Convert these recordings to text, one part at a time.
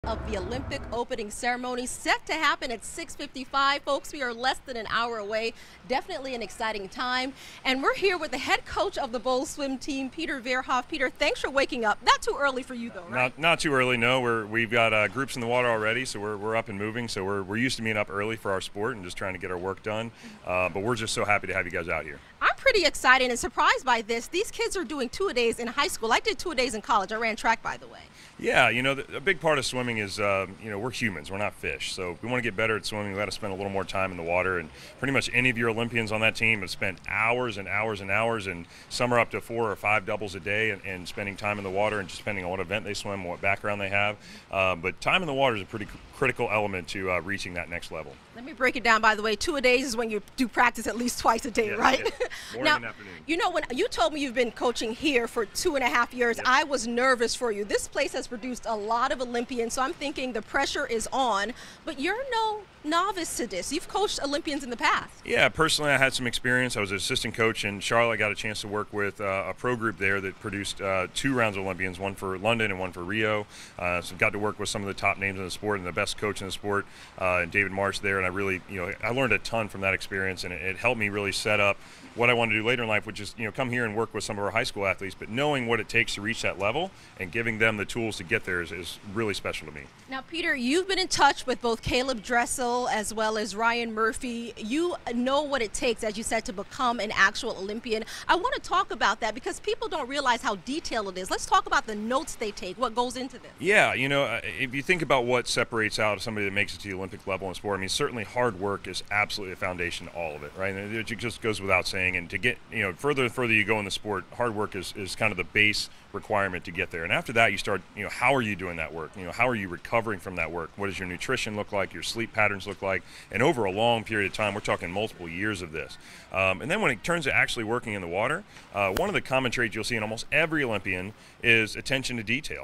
Of the Olympic opening ceremony set to happen at 6:55. Folks, we are less than an hour away. Definitely an exciting time. And we're here with the head coach of the Bolles swim team, Peter Verhoef. Peter, thanks for waking up. Not too early for you, though, right? Not too early, no. We've got groups in the water already, so we're up and moving. So we're used to being up early for our sport and just trying to get our work done. But we're just so happy to have you guys out here. I'm pretty excited and surprised by this. These kids are doing two-a-days in high school. I did two-a-days in college. I ran track, by the way. Yeah, a big part of swimming is, we're humans. We're not fish. So if we want to get better at swimming, we've got to spend a little more time in the water. And pretty much any of your Olympians on that team have spent hours and hours and hours, and some are up to 4 or 5 doubles a day and spending time in the water, and just depending on what event they swim, what background they have. But time in the water is a pretty critical element to reaching that next level. Let me break it down, by the way. Two-a-days is when you do practice at least twice a day, right? Yeah. Morning now, and afternoon. When you told me you've been coaching here for 2.5 years, Yep. I was nervous for you. This place has produced a lot of Olympians, so I'm thinking the pressure is on. But you're no novice to this. You've coached Olympians in the past. Yeah, personally, I had some experience. I was an assistant coach in Charlotte. I got a chance to work with a pro group there that produced 2 rounds of Olympians, one for London and one for Rio. So got to work with some of the top names in the sport and the best coach in the sport, and David Marsh there. And I really, I learned a ton from that experience, and it helped me really set up what I want to do later in life, which is, come here and work with some of our high school athletes. But knowing what it takes to reach that level and giving them the tools to get there is really special to me. Now, Peter, you've been in touch with both Caleb Dressel as well as Ryan Murphy. You know what it takes, as you said, to become an actual Olympian. I want to talk about that because people don't realize how detailed it is. Let's talk about the notes they take, what goes into this. Yeah, if you think about what separates out somebody that makes it to the Olympic level in sport, certainly hard work is absolutely the foundation to all of it, right? And it just goes without saying. And to get, further and further you go in the sport, hard work is kind of the base requirement to get there. And after that, you start, how are you doing that work? How are you recovering from that work? What does your nutrition look like? Your sleep patterns look like? And over a long period of time, we're talking multiple years of this. And then when it turns to actually working in the water, one of the common traits you'll see in almost every Olympian is attention to detail.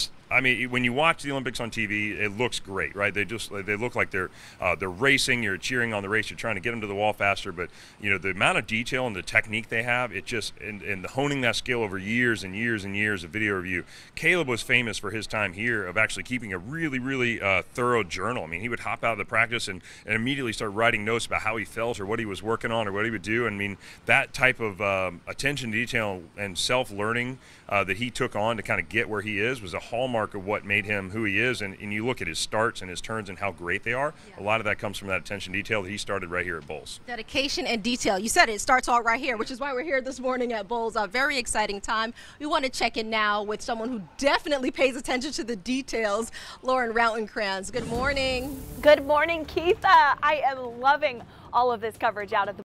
When you watch the Olympics on TV, it looks great, right? They look like they're racing. You're cheering on the race. You're trying to get them to the wall faster. But the amount of detail and the technique they have, it just and honing that skill over years and years and years of video review. Caleb was famous for his time here of actually keeping a really, really thorough journal. He would hop out of the practice and immediately start writing notes about how he felt or what he was working on or what he would do. That type of attention to detail and self-learning that he took on to kind of get where he is was a hallmark of what made him who he is. And you look at his starts and his turns and how great they are. Yeah. A lot of that comes from that attention to detail that he started right here at Bolles. Dedication and detail. You said it starts all right here, which is why we're here this morning at Bolles. A very exciting time. We want to check in now with someone who definitely pays attention to the details, Lauren Routenkrans. Good morning. Good morning, Keitha. I am loving all of this coverage out at the